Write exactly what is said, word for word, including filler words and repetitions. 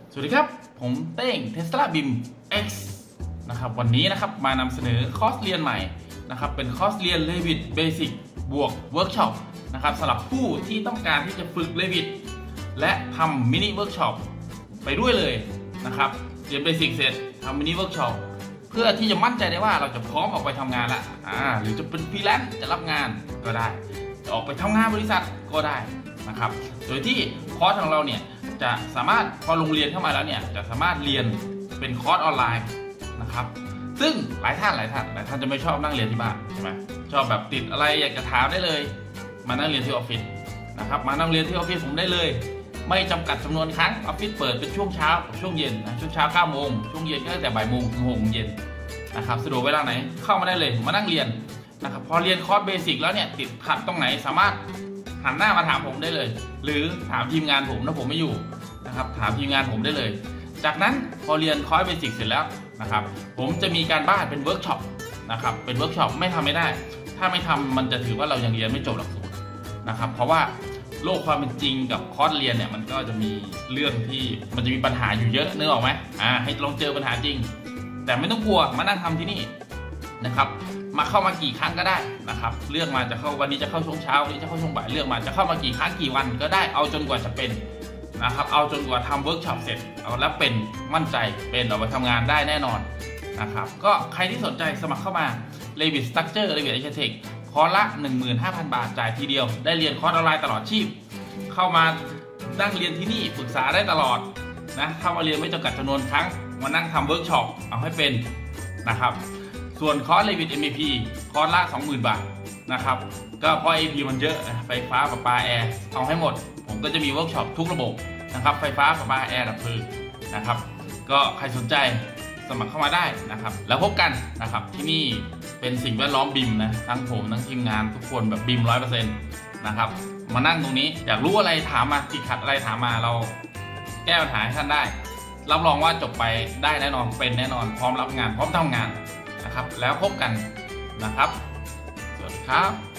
สวัสดีครับผมเต้ง Tesla บี ไอ เอ็ม X นะครับวันนี้นะครับมานำเสนอคอร์สเรียนใหม่นะครับเป็นคอร์สเรียน Revit Basic บวก Workshop นะครับสำหรับผู้ที่ต้องการที่จะฝึก Revit และทำมินิ Workshop ไปด้วยเลยนะครับเรียน Basic เสร็จทำมินิ Workshop เพื่อที่จะมั่นใจได้ว่าเราจะพร้อมออกไปทำงานละอ่าหรือจะเป็นฟรีแลนซ์จะรับงานก็ได้จะออกไปทำงานบริษัทก็ได้นะครับโดยที่คอร์สของเราเนี่ยจะสามารถพอโรงเรียนเข้ามาแล้วเนี่ยจะสามารถเรียนเป็นคอร์สออนไลน์นะครับซึ่งหลายท่านหลายท่านหลายท่านจะไม่ชอบนั่งเรียนที่บ้านใช่ไหมชอบแบบติดอะไรอยากจะถามได้เลยมานั่งเรียนที่ออฟฟิศนะครับมานั่งเรียนที่ออฟฟิศผมได้เลยไม่จำกัดจำนวนครั้งออฟฟิศเปิดเป็นช่วงเช้ากับช่วงเย็นนะช่วงเช้าเก้าโมงช่วงเย็นก็ตั้งแต่บ่ายโมงถึงหกโมงเย็นนะครับสะดวกเวลาไหนเข้ามาได้เลยมานั่งเรียนนะครับพอเรียนคอร์สเบสิกแล้วเนี่ยติดขัดตรงไหนสามารถหันหน้ามาถามผมได้เลยหรือถามทีมงานผมถ้าผมไม่อยู่นะครับถามทีมงานผมได้เลยจากนั้นพอเรียนคอร์สเบสิกเสร็จแล้วนะครับผมจะมีการบ้านเป็นเวิร์กช็อปนะครับเป็นเวิร์กช็อปไม่ทำไม่ได้ถ้าไม่ทำมันจะถือว่าเรายังเรียนไม่จบหลักสูตรนะครับเพราะว่าโลกความเป็นจริงกับคอร์สเรียนเนี่ยมันก็จะมีเรื่องที่มันจะมีปัญหาอยู่เยอะนึกออกไหมอ่าให้ลองเจอปัญหาจริงแต่ไม่ต้องกลัวมานั่งทำที่นี่นะครับมาเข้ามากี่ครั้งก็ได้นะครับเลือกมาจะเข้าวันนี้จะเข้าช่วงเช้าวันนี้จะเข้าช่วงบ่ายเลือกมาจะเข้ามากี่ครั้งกี่วันก็ได้เอาจนกว่าจะเป็นนะครับเอาจนกว่าทำเวิร์กช็อปเสร็จเอาแล้วเป็นมั่นใจเป็นเอาไปทำงานได้แน่นอนนะครับก็ใครที่สนใจสมัครเข้ามา Revit Structure Revit Architect คอร์สละ หนึ่งหมื่นห้าพัน บาทจ่ายทีเดียวได้เรียนคอร์สออนไลน์ตลอดชีพเข้ามานั่งเรียนที่นี่ปรึกษาได้ตลอดนะเข้ามาเรียนไม่จำกัดจำนวนครั้งมานั่งทำเวิร์กช็อปเอาให้เป็นนะครับส่วนคอร์ส Revit เอ็ม วี พี คอร์สละ สองหมื่น บาทนะครับก็เพราะ เอ พี มันเยอะไฟฟ้าประปาแอร์เอาให้หมดผมก็จะมีเวิร์กช็อปทุกระบบนะครับไฟฟ้าประปาแอร์ดับเพลิงนะครับก็ใครสนใจสมัครเข้ามาได้นะครับแล้วพบกันนะครับที่นี่เป็นสิ่งแวดล้อมบีมนะทั้งผมทั้งทีมงานทุกคนแบบบีมร้อยเปอร์เซ็นต์นะครับมานั่งตรงนี้อยากรู้อะไรถามมาติดขัดอะไรถามมาเราแก้ปัญหาให้ท่านได้รับรองว่าจบไปได้แน่นอนเป็นแน่นอนพร้อมรับงานพร้อมทำงานนะครับแล้วพบกันนะครับสวัสดีครับ